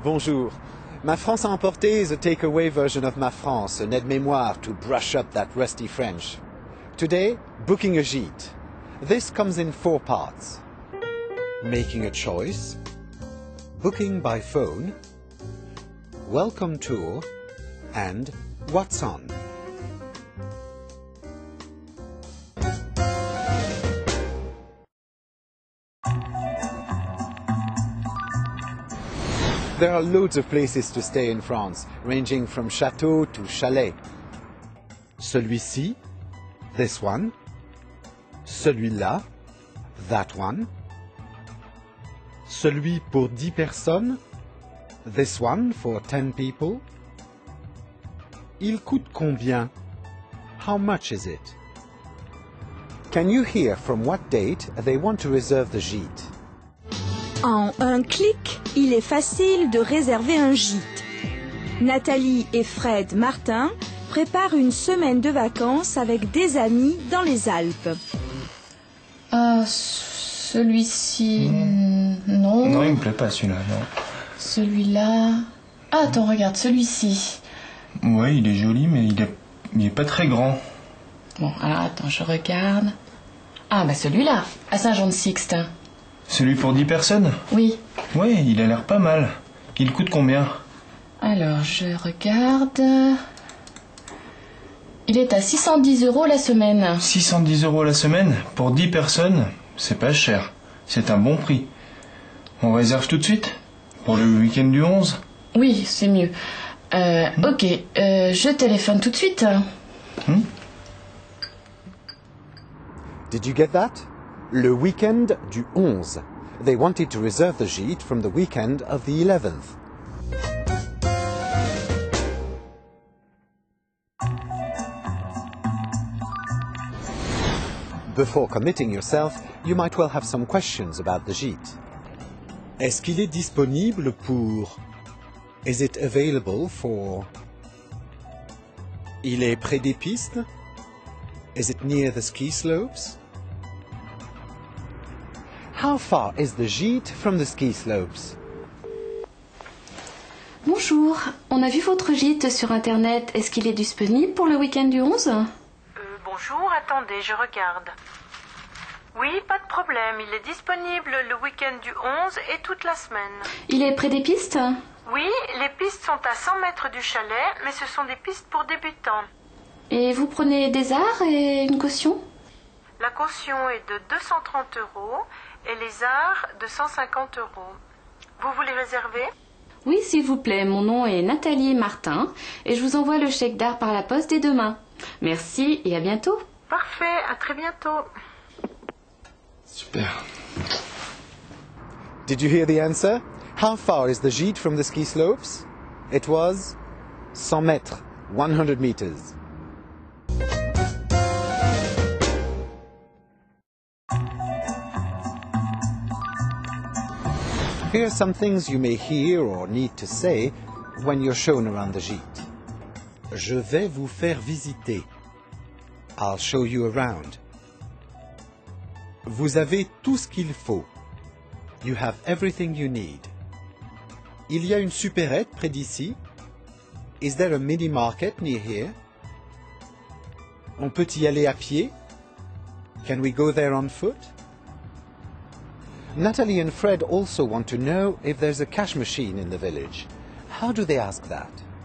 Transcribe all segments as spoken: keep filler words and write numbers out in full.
Bonjour. Ma France à emporter is a takeaway version of Ma France, an aide-mémoire to brush up that rusty French. Today, booking a gîte. This comes in four parts. Making a choice, booking by phone, welcome tour, and what's on. There are loads of places to stay in France, ranging from château to chalet. Celui-ci, this one. Celui-là, that one. Celui pour dix personnes, this one for ten people. Il coûte combien? How much is it? Can you hear from what date they want to reserve the gîte? En un clic, il est facile de réserver un gîte. Nathalie et Fred Martin préparent une semaine de vacances avec des amis dans les Alpes. Ah, celui-ci... Mmh. Non. Non, il me plaît pas celui-là, non. Celui-là... Ah, attends, regarde, celui-ci. Ouais, il est joli, mais il est, il est pas très grand. Bon, alors attends, je regarde. Ah, bah celui-là, à Saint-Jean-de-Sixte. Celui pour dix personnes? Oui. Ouais, il a l'air pas mal. Il coûte combien? Alors, je regarde... Il est à six cent dix euros la semaine. six cent dix euros la semaine? Pour dix personnes? C'est pas cher. C'est un bon prix. On réserve tout de suite? Pour le week-end du onze? Oui, c'est mieux. Euh, hmm. Ok, euh, je téléphone tout de suite. Hmm? Did you get that? Le week-end du onze. They wanted to reserve the gîte from the weekend of the eleventh. Before committing yourself, you might well have some questions about the gîte. Est-ce qu'il est disponible pour? Is it available for? Il est près des pistes? Is it near the ski slopes? How far is the gîte from the ski slopes? Bonjour, on a vu votre gîte sur Internet. Est-ce qu'il est disponible pour le week-end du onze? euh, Bonjour, attendez, je regarde. Oui, pas de problème. Il est disponible le week-end du onze et toute la semaine. Il est près des pistes? Oui, les pistes sont à cent mètres du chalet, mais ce sont des pistes pour débutants. Et vous prenez des arts et une caution? La caution est de deux cent trente euros et les arts de cent cinquante euros. Vous voulez réserver? Oui, s'il vous plaît. Mon nom est Nathalie Martin et je vous envoie le chèque d'art par la poste dès demain. Merci et à bientôt. Parfait, à très bientôt. Super. Did you hear the answer? How far is the gîte from the ski slopes? It was cent mètres, one hundred meters. Here are some things you may hear or need to say when you're shown around the gîte. Je vais vous faire visiter. I'll show you around. Vous avez tout ce qu'il faut. You have everything you need. Il y a une supérette près d'ici. Is there a mini market near here? On peut y aller à pied? Can we go there on foot? Natalie and Fred also want to know if there's a cash machine in the village. How do they ask that?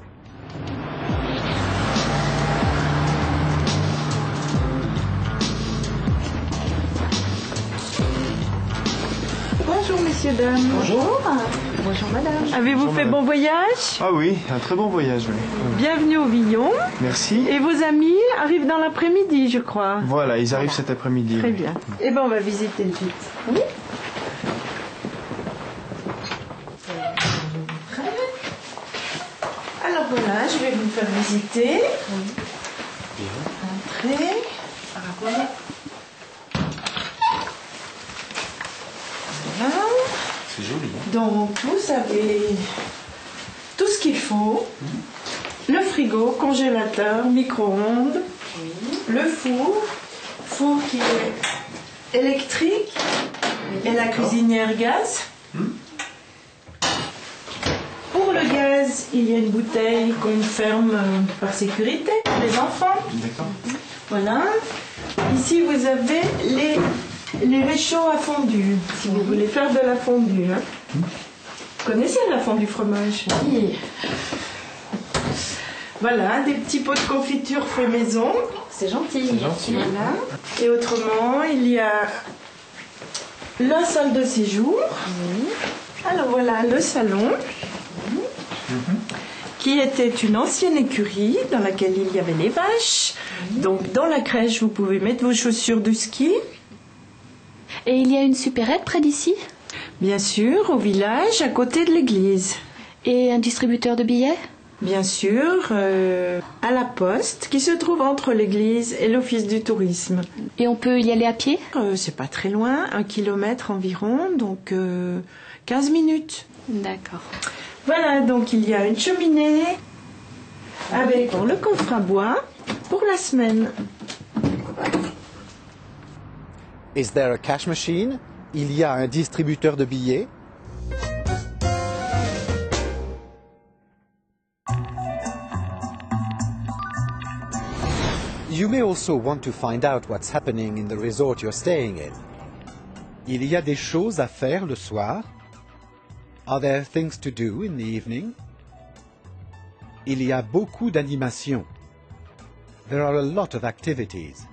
Bonjour messieurs, dames. Bonjour. Bonjour madame. Avez-vous fait bon voyage? Ah oui, un très bon voyage, oui. Bienvenue au Villon. Merci. Et vos amis arrivent dans l'après-midi, je crois. Voilà, ils arrivent cet après-midi. Très bien. Eh bien, on va visiter le gîte. Oui. Alors voilà, je vais vous faire visiter. Bien. Entrez. Voilà. C'est joli. Hein? Donc vous avez tout ce qu'il faut. Mmh. Le frigo, congélateur, micro-ondes, oui. Le four, four qui est électrique, oui. Et la cuisinière gaz. Mmh. base, il y a une bouteille qu'on ferme euh, par sécurité pour les enfants. D'accord. Voilà. Ici, vous avez les, les réchauds à fondue, si vous voulez faire de la fondue. Hein. Vous connaissez la fondue fromage? Oui. Voilà, des petits pots de confiture fait maison. C'est gentil. C'est gentil. Voilà. Et autrement, il y a la salle de séjour. Alors voilà, le salon, qui était une ancienne écurie dans laquelle il y avait les vaches. Donc dans la crèche, vous pouvez mettre vos chaussures de ski. Et il y a une supérette près d'ici? Bien sûr, au village, à côté de l'église. Et un distributeur de billets? Bien sûr, euh, à la poste, qui se trouve entre l'église et l'office du tourisme. Et on peut y aller à pied? Euh, c'est pas très loin, un kilomètre environ, donc euh, quinze minutes. D'accord. Voilà, donc il y a une cheminée avec bon, le coffre à bois pour la semaine. Is there a cash machine? Il y a un distributeur de billets? You may also want to find out what's happening in the resort you're staying in. Il y a des choses à faire le soir? Are there things to do in the evening? Il y a beaucoup d'animations. There are a lot of activities.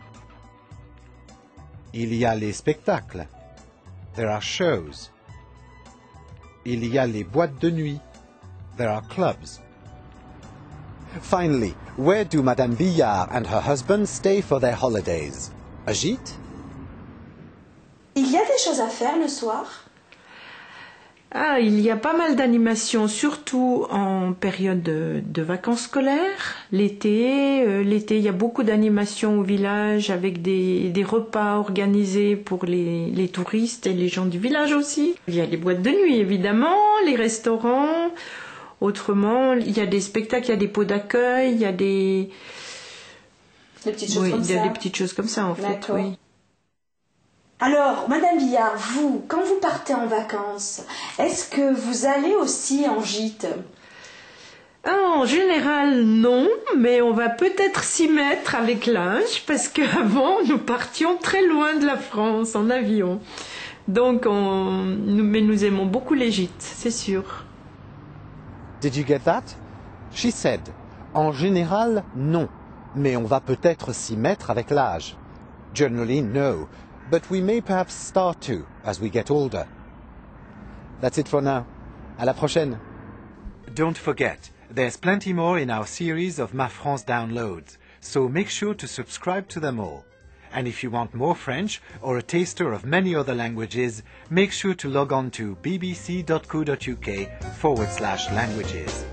Il y a les spectacles. There are shows. Il y a les boîtes de nuit. There are clubs. Finally, where do Madame Billard and her husband stay for their holidays? A gîte? Il y a des choses à faire le soir? Ah, il y a pas mal d'animations, surtout en période de, de vacances scolaires. L'été, euh, l'été, il y a beaucoup d'animations au village avec des, des repas organisés pour les, les touristes et les gens du village aussi. Il y a les boîtes de nuit, évidemment, les restaurants. Autrement, il y a des spectacles, il y a des pots d'accueil, il y a des... Des petites choses oui, comme il y a ça. des petites choses comme ça, en fait, D'accord. oui. Alors, Madame Billard, vous, quand vous partez en vacances, est-ce que vous allez aussi en gîte? Ah, en général, non, mais on va peut-être s'y mettre avec l'âge, parce qu'avant, nous partions très loin de la France en avion. Donc, on... nous... mais nous aimons beaucoup les gîtes, c'est sûr. Did you get that? She said, en général, non, mais on va peut-être s'y mettre avec l'âge. Generally, no, but we may perhaps start to as we get older. That's it for now. À la prochaine. Don't forget, there's plenty more in our series of Ma France downloads, so make sure to subscribe to them all. And if you want more French or a taster of many other languages, make sure to log on to bbc.co.uk forward slash languages.